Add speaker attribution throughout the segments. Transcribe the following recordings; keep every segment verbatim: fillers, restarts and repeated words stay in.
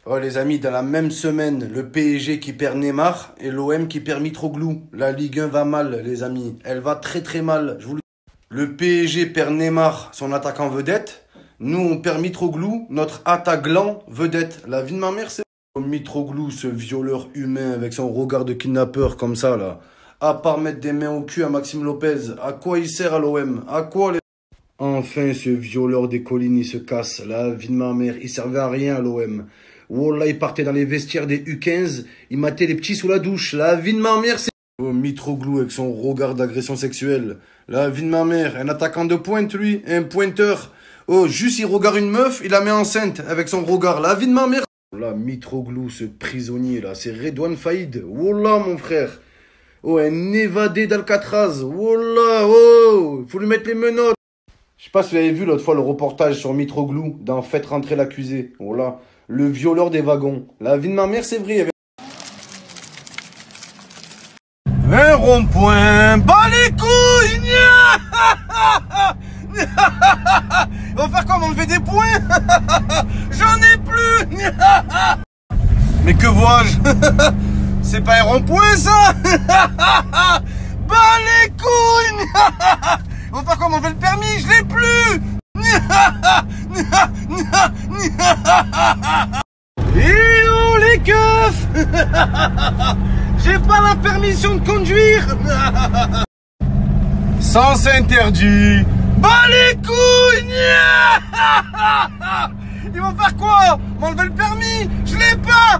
Speaker 1: Oh les amis, dans la même semaine, le P S G qui perd Neymar et l'O M qui perd Mitroglou. La Ligue un va mal les amis, elle va très très mal. Je vous le... Le P S G perd Neymar, son attaquant vedette. Nous on perd Mitroglou, notre attaquant vedette. La vie de ma mère c'est... Mitroglou, ce violeur humain avec son regard de kidnappeur comme ça là. À part mettre des mains au cul à Maxime Lopez, à quoi il sert à l'O M? À quoi les... Enfin ce violeur des collines il se casse. La vie de ma mère, il servait à rien à l'O M. Wallah, il partait dans les vestiaires des U quinze, il matait les petits sous la douche. La vie de ma mère, c'est... Oh, Mitroglou avec son regard d'agression sexuelle. La vie de ma mère, un attaquant de pointe, lui, un pointeur. Oh, juste il regarde une meuf, il la met enceinte avec son regard. La vie de ma mère. Là, Mitroglou, ce prisonnier, là, c'est Redouane Faïd. Wallah, mon frère. Oh, un évadé d'Alcatraz. Wallah, oh, faut lui mettre les menottes. Je sais pas si vous avez vu l'autre fois le reportage sur Mitroglou dans Faites rentrer l'accusé. Wallah. Le violeur des wagons. La vie de ma mère, c'est vrai. Avait... Un rond-point, bas les couilles. On va faire quoi, m'enlever des points? J'en ai plus. Mais que vois-je? C'est pas un rond-point, ça. Bas les couilles. On va faire quoi, m'enlever le permis? Je l'ai plus. Et oh les keufs. J'ai pas la permission de conduire. Sens interdit. Bah les couilles. Ils vont faire quoi? M'enlever le permis? Je l'ai pas.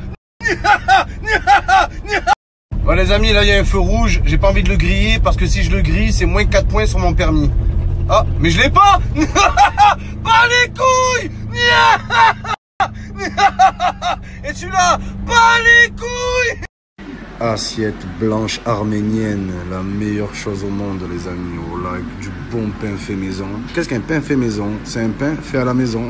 Speaker 1: Bon les amis, là il y a un feu rouge. J'ai pas envie de le griller parce que si je le grille, c'est moins quatre points sur mon permis. Ah, mais je l'ai pas. Pas les couilles. Et celui-là, pas les couilles. Assiette blanche arménienne, la meilleure chose au monde les amis. Oh là, avec du bon pain fait maison. Qu'est-ce qu'un pain fait maison? C'est un pain fait à la maison.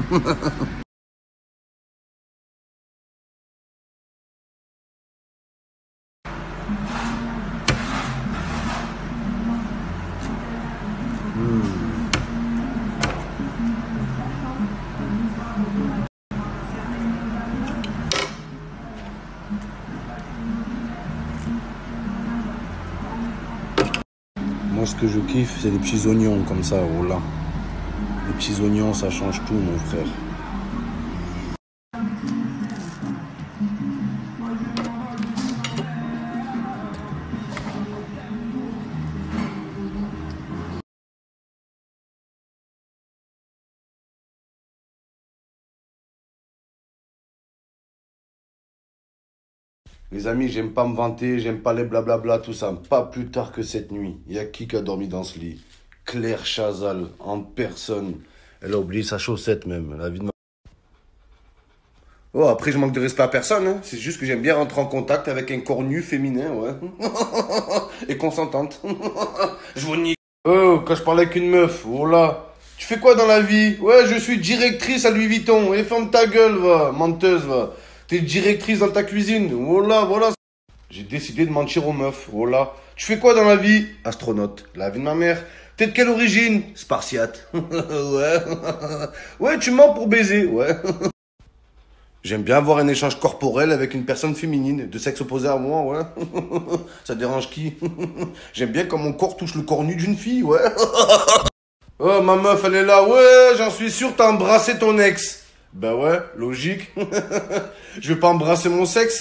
Speaker 1: Moi, ce que je kiffe, c'est les petits oignons comme ça, oh là. Les petits oignons, ça change tout, mon frère. Les amis, j'aime pas me vanter, j'aime pas les blablabla, tout ça. Pas plus tard que cette nuit. Il y a qui qui a dormi dans ce lit? Claire Chazal, en personne. Elle a oublié sa chaussette même, la vie de ma... Oh, après je manque de respect à personne, hein. C'est juste que j'aime bien rentrer en contact avec un corps nu féminin, ouais. Et consentante. Je vous nie. Oh, quand je parle avec une meuf, oh là. Tu fais quoi dans la vie? Ouais, je suis directrice à Louis Vuitton. Et ferme ta gueule, va, menteuse, va. T'es directrice dans ta cuisine. Voilà, voilà. J'ai décidé de mentir aux meufs. Voilà. Tu fais quoi dans la vie? Astronaute. La vie de ma mère. T'es de quelle origine? Spartiate. Ouais. Ouais, tu mens pour baiser. Ouais. J'aime bien avoir un échange corporel avec une personne féminine, de sexe opposé à moi, ouais. Ça dérange qui? J'aime bien quand mon corps touche le corps nu d'une fille, ouais. Oh, ma meuf, elle est là. Ouais, j'en suis sûr, t'as embrassé ton ex. Ben ouais, logique. Je vais pas embrasser mon sexe.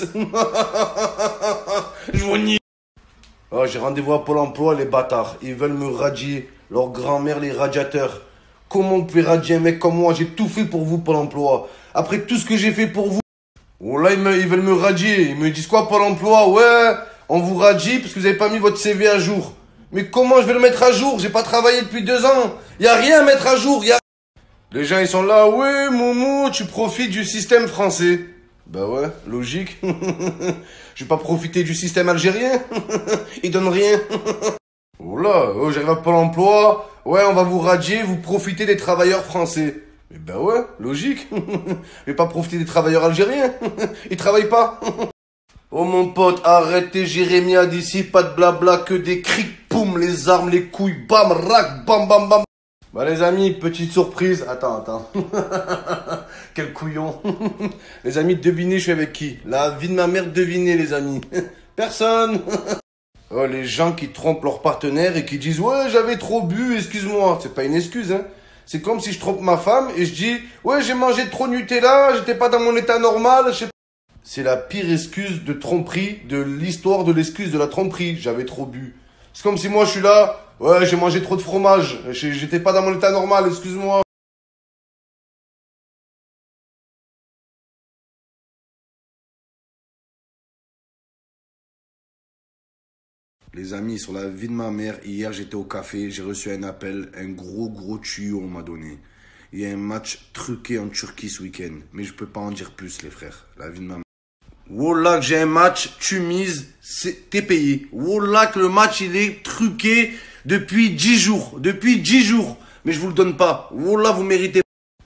Speaker 1: Je vous nie. Oh, j'ai rendez-vous à Pôle emploi, les bâtards. Ils veulent me radier. Leur grand-mère, les radiateurs. Comment vous pouvez radier un mec comme moi? J'ai tout fait pour vous, Pôle emploi. Après tout ce que j'ai fait pour vous. Oh là, ils, me, ils veulent me radier. Ils me disent quoi, Pôle emploi? Ouais, on vous radie parce que vous avez pas mis votre C V à jour. Mais comment je vais le mettre à jour? J'ai pas travaillé depuis deux ans. Y a rien à mettre à jour. Y a... Les gens, ils sont là, ouais, Momo, tu profites du système français. Bah ouais, logique. Je vais pas profiter du système algérien. Ils donnent rien. Oh là, oh, j'arrive à Pôle emploi. Ouais, on va vous radier, vous profitez des travailleurs français. Mais bah ouais, logique. Je vais pas profiter des travailleurs algériens. Ils travaillent pas. Oh mon pote, arrêtez Jérémia d'ici, pas de blabla, que des crics, poum, les armes, les couilles, bam, rac, bam, bam, bam. Bah les amis, petite surprise. Attends, attends. Quel couillon. Les amis, devinez je suis avec qui? La vie de ma mère, devinez les amis. Personne. Oh, les gens qui trompent leur partenaire et qui disent « Ouais, j'avais trop bu, excuse-moi ». C'est pas une excuse, hein. C'est comme si je trompe ma femme et je dis « Ouais, j'ai mangé trop Nutella, j'étais pas dans mon état normal, je sais pas ». C'est la pire excuse de tromperie de l'histoire de l'excuse de la tromperie. J'avais trop bu. C'est comme si moi je suis là « Ouais, j'ai mangé trop de fromage, j'étais pas dans mon état normal, excuse-moi ». Les amis, sur la vie de ma mère, hier j'étais au café, j'ai reçu un appel, un gros gros tuyau on m'a donné. Il y a un match truqué en Turquie ce week-end, mais je peux pas en dire plus les frères, la vie de ma mère. Wallah que j'ai un match, tu mises, t'es payé. Wallah que le match il est truqué depuis dix jours, depuis dix jours, mais je vous le donne pas. Wallah vous méritez.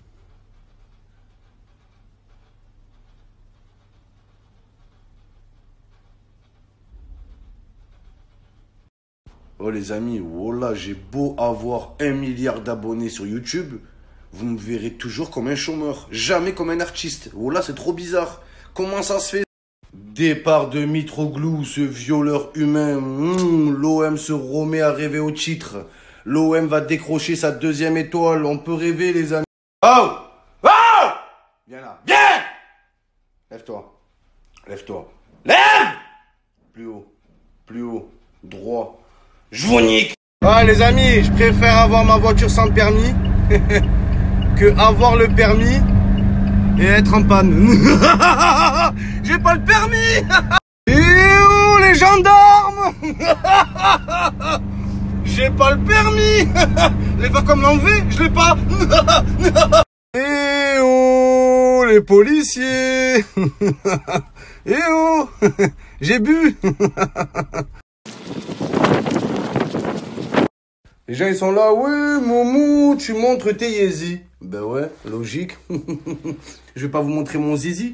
Speaker 1: Oh les amis, wallah, j'ai beau avoir un milliard d'abonnés sur YouTube, vous me verrez toujours comme un chômeur, jamais comme un artiste. Wallah, c'est trop bizarre. Comment ça se fait? Départ de Mitroglou, ce violeur humain. Mmh, L'O M se remet à rêver au titre. L'O M va décrocher sa deuxième étoile. On peut rêver les amis. Oh! Oh! Viens là, viens! Lève-toi. Lève-toi. Lève! Plus haut. Plus haut. Droit. Je vous nique. Ah les amis, je préfère avoir ma voiture sans permis que avoir le permis et être en panne. J'ai pas le permis. Et où les gendarmes? J'ai pas le permis. Les va comme l'enlever, je l'ai pas. Et où les policiers? Et où? J'ai bu. Les gens ils sont là, oui, Moumou, tu montres tes yézis. Ben ouais, logique. Je vais pas vous montrer mon zizi.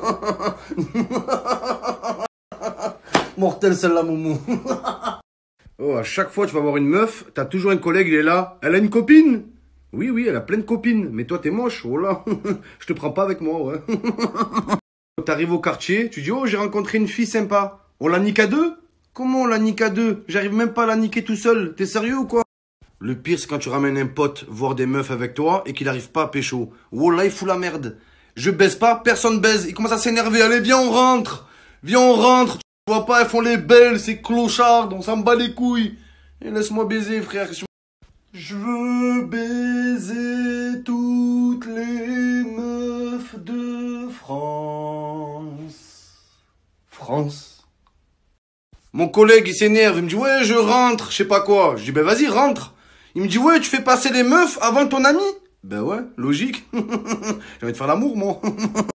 Speaker 1: Mortel celle-là, Moumou. Oh, à chaque fois tu vas voir une meuf, t'as toujours un collègue, il est là. Elle a une copine? Oui, oui, elle a plein de copines. Mais toi, t'es moche, oh là. Je te prends pas avec moi, ouais. T'arrives au quartier, tu dis, oh, j'ai rencontré une fille sympa. On la nique à deux? Comment on la nique à deux? J'arrive même pas à la niquer tout seul. T'es sérieux ou quoi? Le pire, c'est quand tu ramènes un pote voir des meufs avec toi et qu'il n'arrive pas à pécho. Wallah, il fout la merde. Je baise pas, personne baise. Il commence à s'énerver. Allez, viens, on rentre. Viens, on rentre. Tu vois pas, elles font les belles, c'est clochards. On s'en bat les couilles. Et laisse-moi baiser, frère. Je veux baiser toutes les meufs de France. France. Mon collègue, il s'énerve. Il me dit, ouais, je rentre. Je sais pas quoi. Je dis, ben vas-y, rentre. Il me dit, ouais, tu fais passer les meufs avant ton ami? Ben ouais, logique. J'ai envie de faire l'amour, moi.